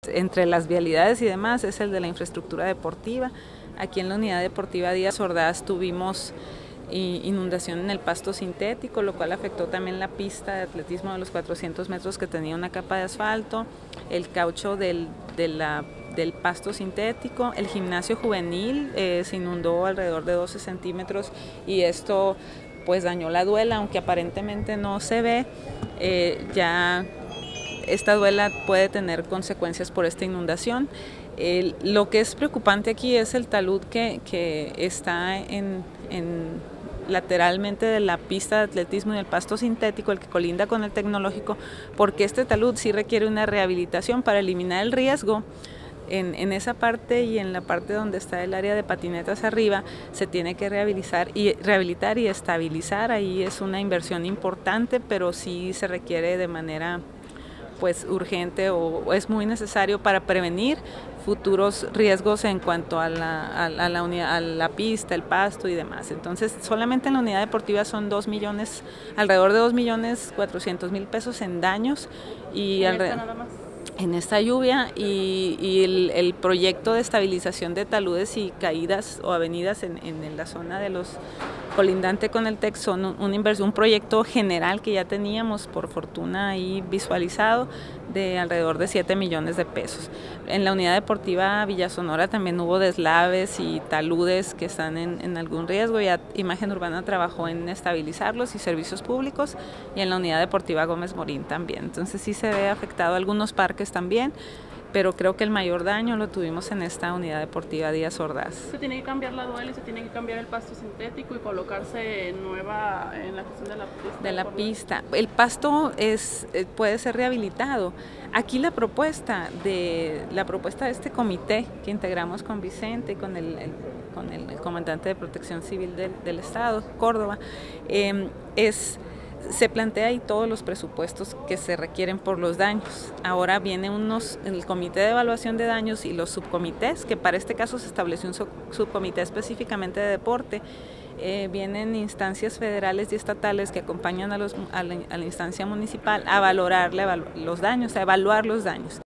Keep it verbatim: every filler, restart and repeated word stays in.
entre las vialidades y demás es el de la infraestructura deportiva. Aquí en la unidad deportiva Díaz Ordaz tuvimos inundación en el pasto sintético, lo cual afectó también la pista de atletismo de los cuatrocientos metros que tenía una capa de asfalto, el caucho del, de la, del pasto sintético, el gimnasio juvenil eh, se inundó alrededor de doce centímetros y esto pues dañó la duela, aunque aparentemente no se ve, eh, ya esta duela puede tener consecuencias por esta inundación. El, lo que es preocupante aquí es el talud que, que está en, en lateralmente de la pista de atletismo y el pasto sintético, el que colinda con el tecnológico, porque este talud sí requiere una rehabilitación para eliminar el riesgo. En, en esa parte y en la parte donde está el área de patinetas arriba se tiene que rehabilitar y, rehabilitar y estabilizar. Ahí es una inversión importante, pero sí se requiere de manera pues urgente o es muy necesario para prevenir futuros riesgos en cuanto a la, a, a la, unidad, a la pista, el pasto y demás. Entonces solamente en la unidad deportiva son dos millones, alrededor de dos millones cuatrocientos mil pesos en daños y alrededor en esta lluvia y, y el, el proyecto de estabilización de taludes y caídas o avenidas en, en la zona de los colindante con el T E C son un, un, inversión, un proyecto general que ya teníamos por fortuna ahí visualizado de alrededor de siete millones de pesos. En la unidad deportiva Villa Sonora también hubo deslaves y taludes que están en, en algún riesgo. Ya Imagen Urbana trabajó en estabilizarlos y servicios públicos y en la unidad deportiva Gómez Morín también. Entonces sí se ve afectado algunos parques también, pero creo que el mayor daño lo tuvimos en esta unidad deportiva Díaz Ordaz. Se tiene que cambiar la duela y se tiene que cambiar el pasto sintético y colocarse nueva en la cuestión de la pista. De la pista. El pasto es, puede ser rehabilitado. Aquí la propuesta de la propuesta de este comité que integramos con Vicente y con el, el, con el, el comandante de Protección Civil del, del Estado, Córdoba, eh, es se plantea ahí todos los presupuestos que se requieren por los daños. Ahora viene unos, el comité de evaluación de daños y los subcomités, que para este caso se estableció un sub, subcomité específicamente de deporte. Eh, vienen instancias federales y estatales que acompañan a, los, a, la, a la instancia municipal a valorar la, los daños, a evaluar los daños.